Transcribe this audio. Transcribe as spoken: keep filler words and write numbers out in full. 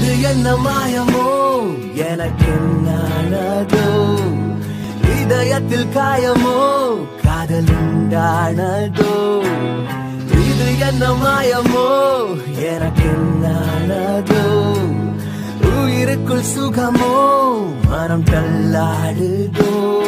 இது என்ன மாயமோ எனக்கு என்னானதோ இதயத்தில் காயமோ காதல் உண்டானதோ இது என்ன மாயமோ எனக்கு என்னானதோ உயிருக்குள் சுகமோ மனம் தள்ளாடுதோ